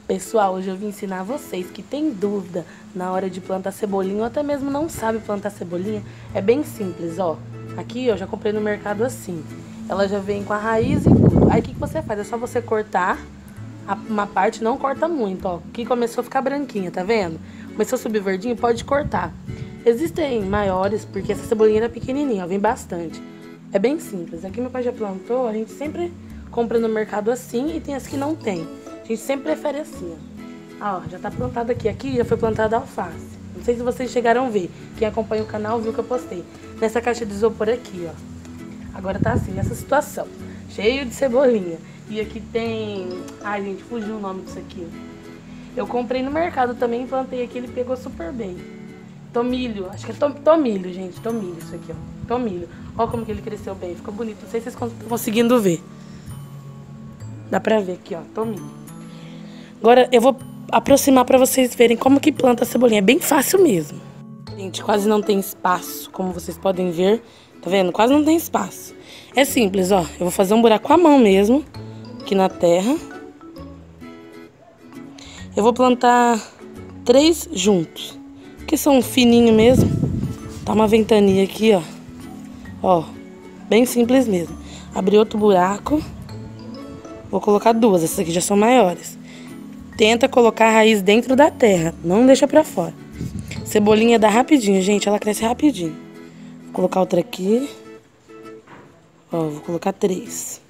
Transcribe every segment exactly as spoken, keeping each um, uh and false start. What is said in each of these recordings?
Pessoal, hoje eu vim ensinar vocês que tem dúvida na hora de plantar cebolinha ou até mesmo não sabe plantar cebolinha. É bem simples, ó. Aqui eu já comprei no mercado assim. Ela já vem com a raiz e tudo. Aí o que, que você faz? É só você cortar uma parte, não corta muito, ó. Que começou a ficar branquinha, tá vendo? Começou a subir verdinho, pode cortar. Existem maiores, porque essa cebolinha era pequenininha, ó, vem bastante. É bem simples. Aqui meu pai já plantou, a gente sempre compra no mercado assim e tem as que não tem. A gente sempre prefere assim, ó. Ó, já tá plantado aqui. Aqui já foi plantada alface. Não sei se vocês chegaram a ver. Quem acompanha o canal viu que eu postei. Nessa caixa de isopor aqui, ó. Agora tá assim, nessa situação. Cheio de cebolinha. E aqui tem... Ai, gente, fugiu o nome disso aqui. Eu comprei no mercado também, plantei aqui, ele pegou super bem. Tomilho, acho que é tom, tomilho, gente. Tomilho isso aqui, ó. Tomilho. Ó como que ele cresceu bem, ficou bonito. Não sei se vocês estão conseguindo ver. Dá pra ver aqui, ó, tomilho. Agora eu vou aproximar pra vocês verem como que planta a cebolinha. É bem fácil mesmo. Gente, quase não tem espaço, como vocês podem ver. Tá vendo? Quase não tem espaço. É simples, ó. Eu vou fazer um buraco com a mão mesmo, aqui na terra. Eu vou plantar três juntos, que são fininhos mesmo. Tá uma ventania aqui, ó. Ó, bem simples mesmo. Abri outro buraco. Vou colocar duas, essas aqui já são maiores. Tenta colocar a raiz dentro da terra, não deixa pra fora. Cebolinha dá rapidinho, gente, ela cresce rapidinho. Vou colocar outra aqui. Ó, vou colocar três.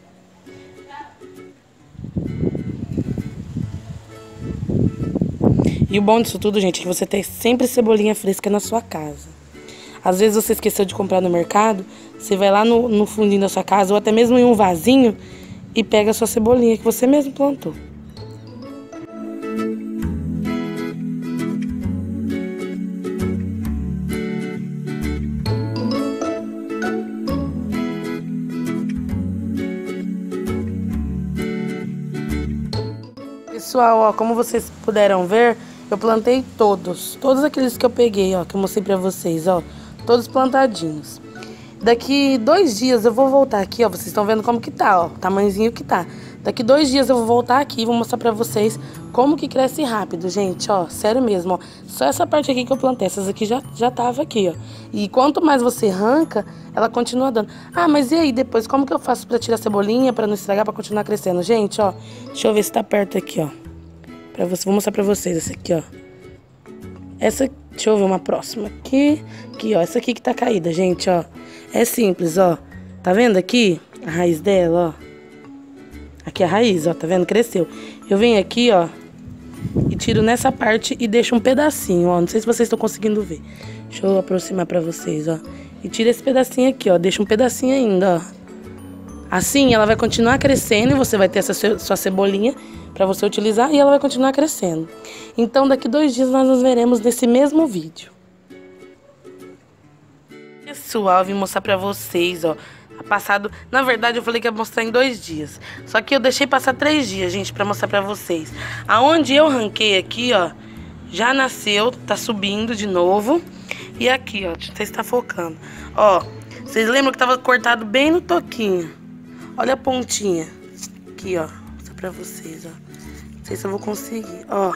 E o bom disso tudo, gente, é que você tem sempre cebolinha fresca na sua casa. Às vezes você esqueceu de comprar no mercado, você vai lá no, no fundinho da sua casa, ou até mesmo em um vasinho, e pega a sua cebolinha que você mesmo plantou. Pessoal, ó, como vocês puderam ver, eu plantei todos. Todos aqueles que eu peguei, ó, que eu mostrei pra vocês, ó. Todos plantadinhos. Daqui dois dias eu vou voltar aqui, ó. Vocês estão vendo como que tá, ó. O tamanhozinho que tá. Daqui dois dias eu vou voltar aqui e vou mostrar pra vocês como que cresce rápido, gente, ó. Sério mesmo, ó. Só essa parte aqui que eu plantei. Essas aqui já, já tava aqui, ó. E quanto mais você arranca, ela continua dando. Ah, mas e aí depois? Como que eu faço pra tirar a cebolinha, pra não estragar, pra continuar crescendo? Gente, ó. Deixa eu ver se tá perto aqui, ó. Pra você, vou mostrar pra vocês essa aqui, ó. Essa, deixa eu ver uma próxima aqui. Aqui, ó. Essa aqui que tá caída, gente, ó. É simples, ó. Tá vendo aqui a raiz dela, ó? Aqui é a raiz, ó. Tá vendo? Cresceu. Eu venho aqui, ó. E tiro nessa parte e deixo um pedacinho, ó. Não sei se vocês estão conseguindo ver. Deixa eu aproximar pra vocês, ó. E tiro esse pedacinho aqui, ó. Deixa um pedacinho ainda, ó. Assim ela vai continuar crescendo e você vai ter essa sua cebolinha para você utilizar e ela vai continuar crescendo. Então daqui dois dias nós nos veremos nesse mesmo vídeo. Pessoal, eu vim mostrar para vocês, ó. Passado, na verdade eu falei que ia mostrar em dois dias. Só que eu deixei passar três dias, gente, para mostrar para vocês. Aonde eu ranquei aqui, ó, já nasceu, tá subindo de novo. E aqui, ó, não sei se tá focando. Ó, vocês lembram que tava cortado bem no toquinho. Olha a pontinha. Aqui, ó. Vou mostrar pra vocês, ó. Não sei se eu vou conseguir, ó.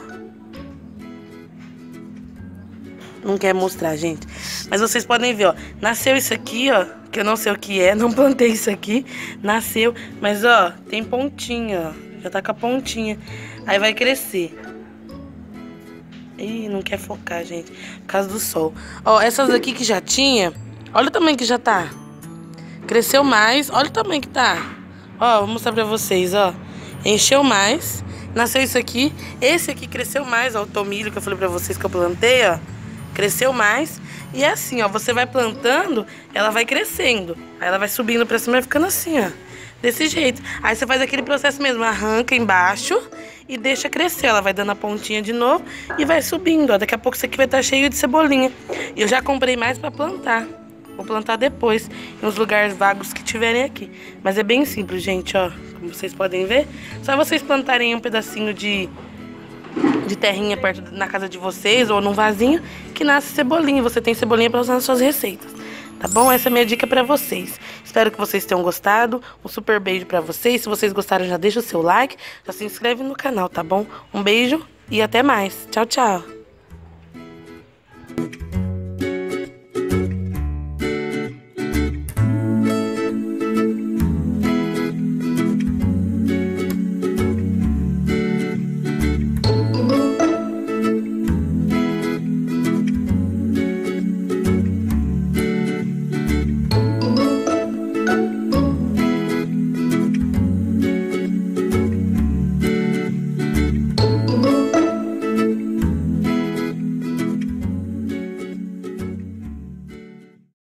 Não quer mostrar, gente. Mas vocês podem ver, ó. Nasceu isso aqui, ó. Que eu não sei o que é. Não plantei isso aqui. Nasceu. Mas, ó, tem pontinha, ó. Já tá com a pontinha. Aí vai crescer. Ih, não quer focar, gente. Por causa do sol. Ó, essas aqui que já tinha. Olha o tamanho que já tá. Cresceu mais, olha o tamanho que tá. Ó, vou mostrar pra vocês, ó. Encheu mais, nasceu isso aqui. Esse aqui cresceu mais, ó, o tomilho que eu falei pra vocês que eu plantei, ó. Cresceu mais. E é assim, ó, você vai plantando, ela vai crescendo. Aí ela vai subindo pra cima e vai ficando assim, ó. Desse jeito. Aí você faz aquele processo mesmo, arranca embaixo e deixa crescer. Ela vai dando a pontinha de novo e vai subindo, ó. Daqui a pouco isso aqui vai estar cheio de cebolinha. E eu já comprei mais pra plantar. Vou plantar depois, em uns lugares vagos que tiverem aqui. Mas é bem simples, gente, ó. Como vocês podem ver. Só vocês plantarem um pedacinho de, de terrinha perto na casa de vocês, ou num vasinho, que nasce cebolinha. Você tem cebolinha para usar nas suas receitas. tá bom? Essa é a minha dica pra vocês. Espero que vocês tenham gostado. Um super beijo pra vocês. Se vocês gostaram, já deixa o seu like, já se inscreve no canal, tá bom? Um beijo e até mais. Tchau, tchau.